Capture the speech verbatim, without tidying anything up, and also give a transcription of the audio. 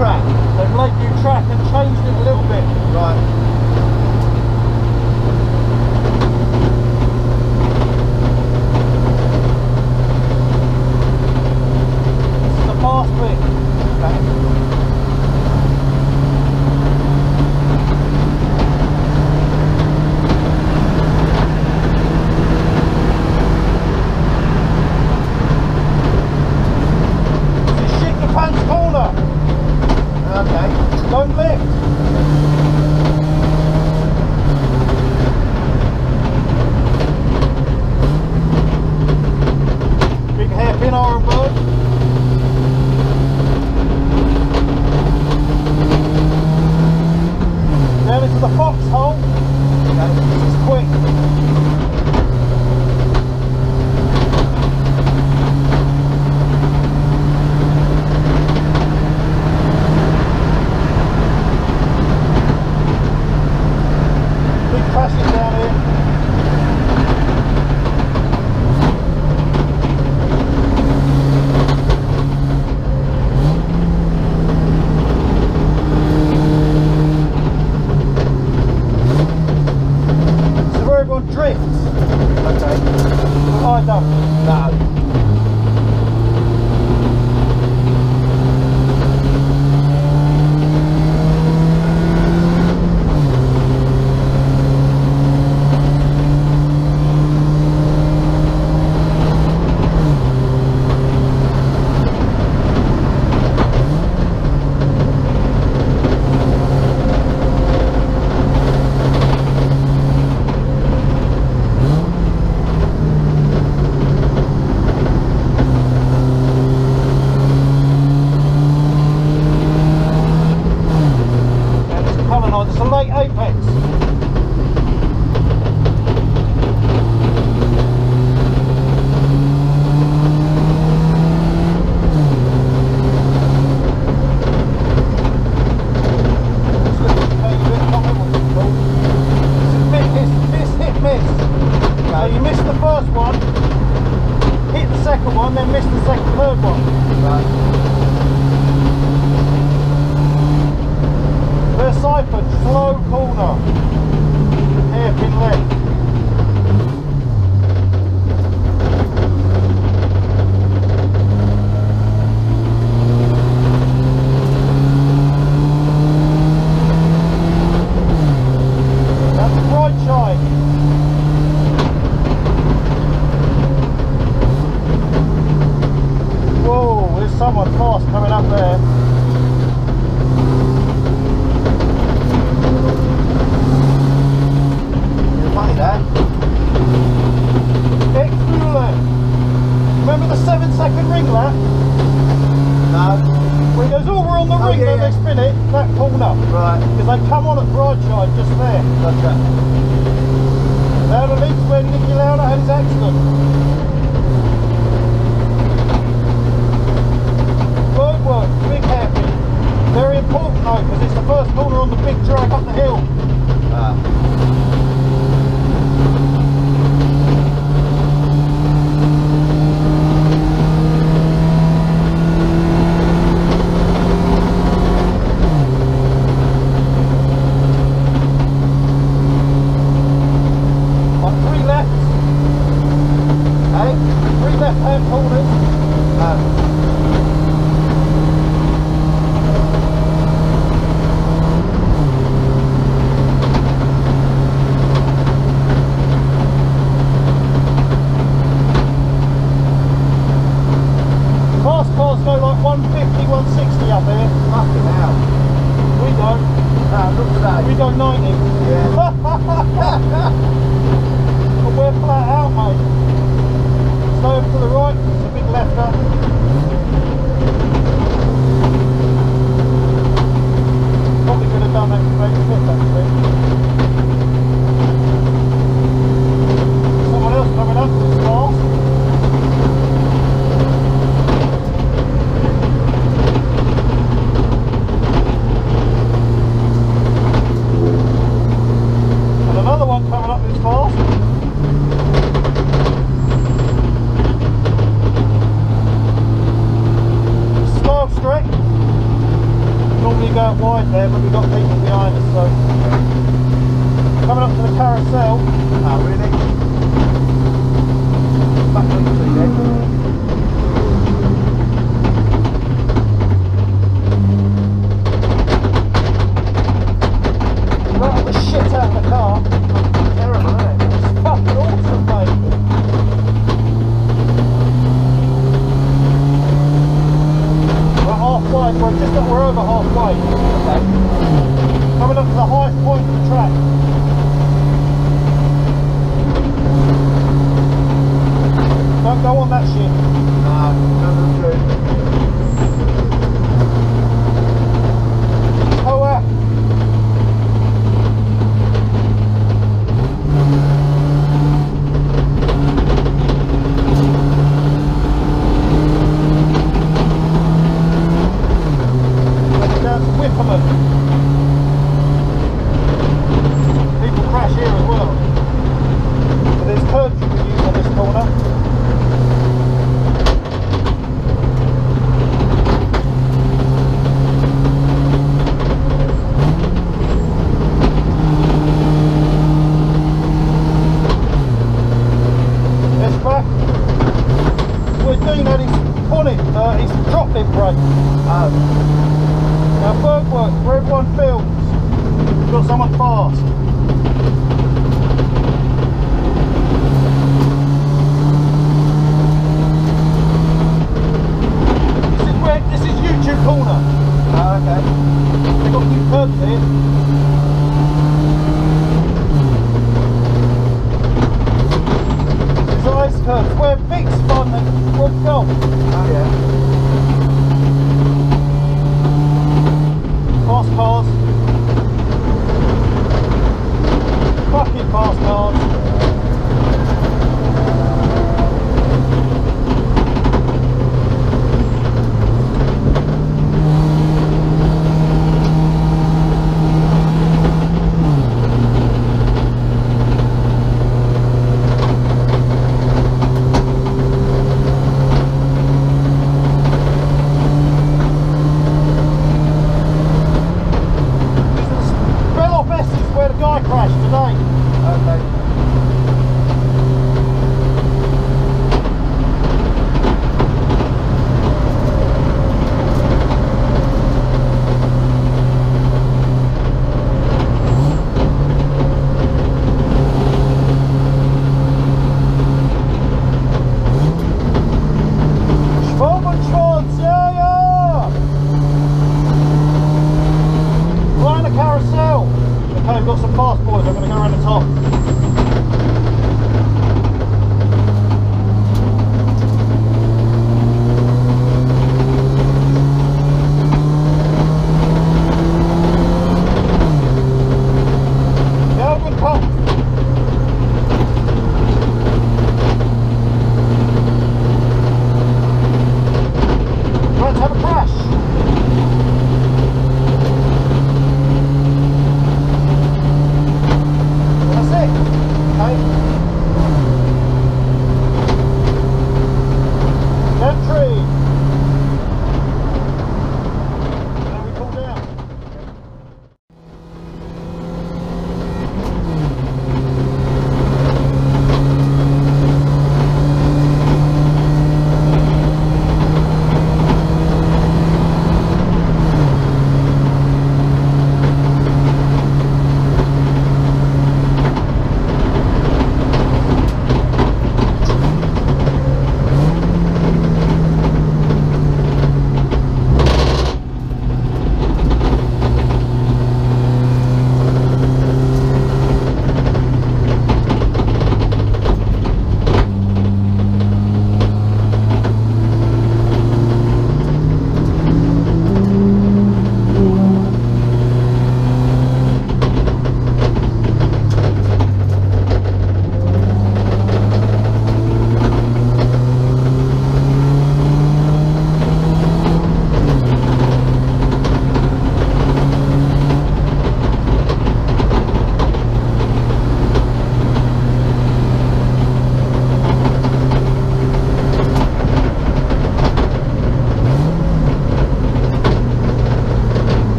track? They've laid new track and changed it a little bit. Right. This is the fast bit. Okay. Don't lift. Big hairpin iron bird. Down into the foxhole. Okay. This is quick. Crashing down here. So where everyone drifts. Okay. But I don't. No. It's a late apex. So you missed the first one, hit the second one, then missed the second, third one. Right. There's Cypher, slow corner, hairpin left. That's right side. Whoa, there's someone fast coming up there. Funny that. Extra left. Remember the seven second ring lap? No. Where it goes, oh, we're on the Oh, ring, yeah, then yeah. they spin it, that corner. Right. Because they come on at broadside just there. Gotcha. Now the leads where Nicky Lauda had his accident. Bird work, big hairpin. Very important though, because it's the first corner on the big drag up the hill. Ah. left-hand corners. Um, Fast cars go like one fifty, one sixty up here. fucking hell. We don't. Ah, look at that. We go ninety. Yeah. But we're flat out, mate. Slow to the right, it's a big left up. Probably could have done that straight fit actually. Someone else coming up, it's fast. And another one coming up this fast. go out wide there, but we've got people behind us, so. Coming up to the carousel. Oh, really? Back on the tree then. Right the shit out of the car. Terrible, isn't it? It's fucking awesome, mate. We're halfway, we're just we're over halfway. Okay. Coming up to the highest point of the track. Don't go on that shit. No, none of the Oh, uh, down to Whipperman. People crash here as well. But there's curbs you can use on this corner. This back. We're doing that his bonnet, uh, his drop-in brake. Oh, Now, bird work, where everyone films, we've got someone fast.